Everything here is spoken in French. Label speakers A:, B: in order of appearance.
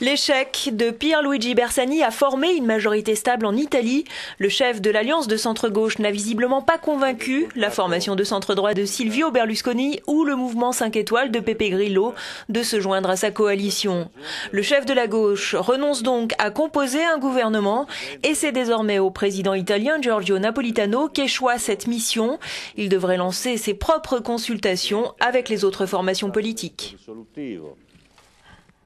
A: L'échec de Pierluigi Bersani a formé une majorité stable en Italie. Le chef de l'alliance de centre-gauche n'a visiblement pas convaincu la formation de centre-droit de Silvio Berlusconi ou le mouvement 5 étoiles de Beppe Grillo de se joindre à sa coalition. Le chef de la gauche renonce donc à composer un gouvernement et c'est désormais au président italien Giorgio Napolitano qu'échoit cette mission. Il devrait lancer ses propres consultations avec les autres formations politiques.